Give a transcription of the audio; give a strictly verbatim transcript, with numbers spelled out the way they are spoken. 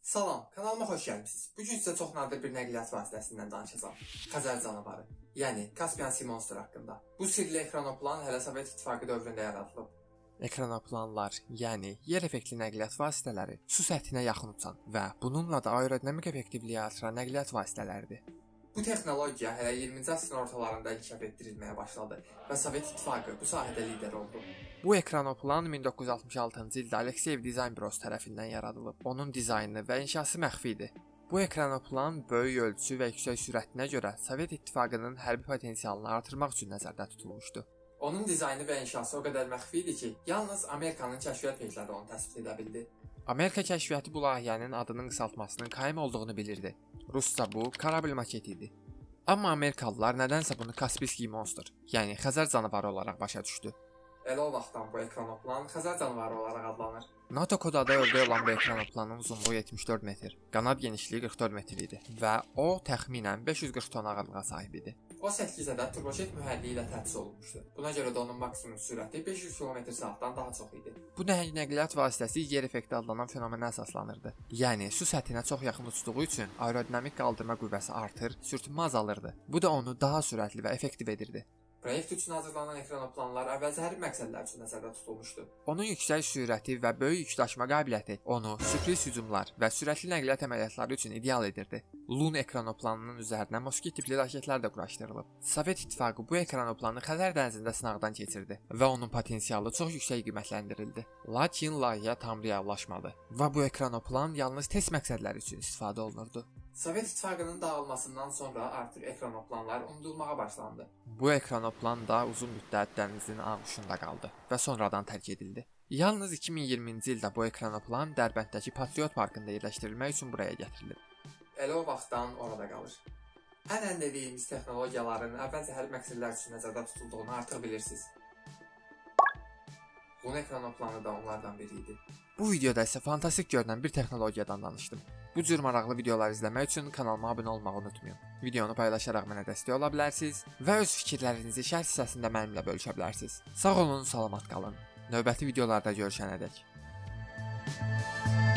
Salam, kanalıma xoş gəlmisiniz. Bugün sizə çox nadir bir nəqliyyat vasitəsindən danışacağam. Xəzər canavarı, yəni Caspian Sea Monster haqqında. Bu sirli ekranoplan hələ Sovet İttifaqı dövründə yaradılıb. Ekranoplanlar, yəni yer effektli nəqliyyat vasitələri su səthinə yaxın uçan və bununla da aerodinamik effektivliyi artıran nəqliyyat vasitələridir. Bu texnologiya hələ iyirminci əsrin ortalarında inkişaf etdirilməyə başladı və Sovet İttifaqı bu sahədə lider oldu. Bu ekranoplan min doqquz yüz altmış altıncı ildə Alekseyev Dizayn Bürosu tərəfindən yaradılıb. Onun dizaynı və inşası məxfi idi. Bu ekranoplan böyük ölçüsü və yüksək sürətinə görə Sovet İttifaqının hərbi potensialını artırmaq üçün nəzərdə tutulmuşdu. Onun dizaynı və inşası o qədər məxfi idi ki, yalnız Amerikanın kəşfiyyat heyətləri onu təsbit edə bildi. Amerika kəşfiyyatı bu layihənin adının qısaltmasının K M olduğunu bilirdi. Rusca bu karabil maketi idi. Amma Amerikalılar nədənsə bunu Caspian Monster, yəni Xəzər canavarı olaraq başa düşdü. Elə o vaxtdan bu ekranoplan Xəzər canavarı olaraq adlanır. NATO kod adı örgü olan bu ekranoplanın uzunluğu yetmiş dörd metr, qanad genişliyi qırx dörd metr idi və o təxminən beş yüz qırx ton ağırlığa sahib idi. O səkkiz ədəd turbojet mühərriki ilə təchiz olunmuşdu. Buna görə də onun maksimum sürəti beş yüz kilometr saatdan daha çox idi. Bu nəhəng nəqliyyat vasitəsi yer effekti adlanan fenomenə əsaslanırdı. Yəni su səthinə çox yaxın uçduğu üçün aerodinamik qaldırma qüvvəsi artır, sürtünmə azalırdı. Bu da onu daha sürətli və effektiv edirdi. Proyekt üçün hazırlanan ekranoplanlar əvvəlcə hərbi məqsədlər üçün nəzərdə tutulmuşdu. Onun yüksək sürəti və böyük yük daşıma qabiliyyəti onu sürpriz hücumlar və sürətli nəqliyyat əməliyyatları üçün ideal edirdi. Lun ekranoplanının üzərinə moskit tipli raketlər də quraşdırılıb. Sovet İttifaqı bu ekranoplanı Xəzər dənizində sınaqdan keçirdi və onun potensialı çox yüksək qiymətləndirildi. Lakin layihə tam reallaşmadı və bu ekranoplan yalnız test məqsədləri üçün istifadə olunurdu. Sovet İttifaqının dağılmasından sonra artıq ekranoplanlar unudulmağa başlandı. Bu ekranoplan da uzun müddət dənizin ağuşunda qaldı və sonradan tərk edildi. Yalnız iki min iyirminci ildə bu ekranoplan Dərbənddəki Patriot parkında yerləşdirilmək üçün buraya gətirilib. Elə o vaxtdan orada qalır. Ən-ən dediyimiz texnologiyaların əvvəlcə hərbi məqsədlər üçün nəzərdə tutulduğunu artıq bilirsiniz. Bu ekranoplanı da onlardan biri idi. Bu videoda isə fantastik görünən bir texnologiyadan danışdım. Bu cür maraqlı videolar izləmək üçün kanalıma abunə olmağı unutmayın. Videonu paylaşaraq mənə dəstək ola bilərsiniz və öz fikirlərinizi şərh hissəsində mənimlə bölüşə bilərsiniz. Sağ olun, salamat qalın. Növbəti videolarda görüşənədək.